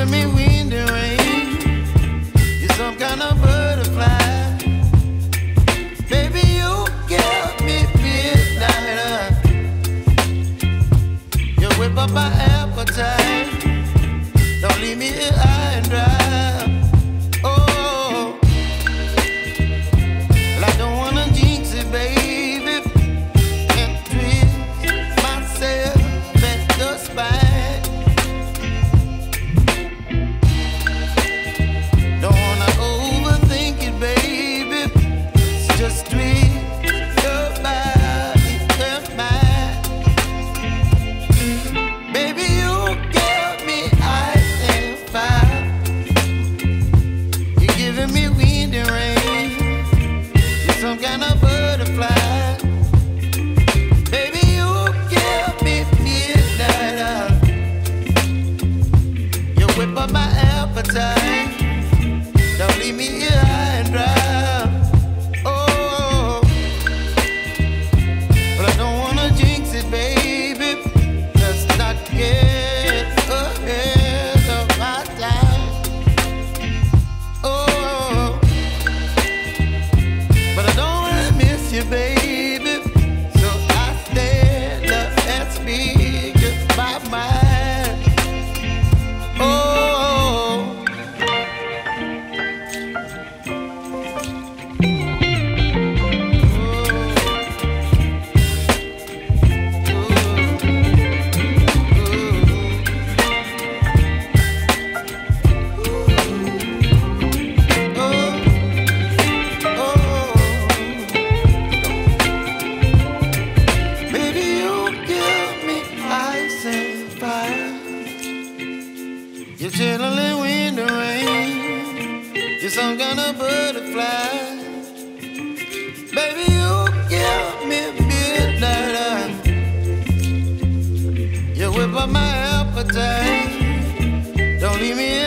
giving me wind and rain. You're some kind of butterfly. Baby, you give me midnight. You whip up my appetite. Don't leave me here high and dry. Oh, well, I don't wanna jinx it, baby, and twist myself at the spine. Don't wanna overthink it, baby. It's just twist your body and mine. Baby, you give me ice and fire. You're giving me wind and rain. You're some kind of butterfly. Baby, you give me midnight. You whip up my appetite. Don't leave me here high and dry. Oh, but I don't wanna jinx it, baby. Let's not get ahead of my time. Oh, but I don't wanna miss you, baby. So I stand up and speak just my mind. Oh. You're chilling wind and rain. You're some kind of butterfly. Baby, you give me midnight. You whip up my appetite. Don't leave me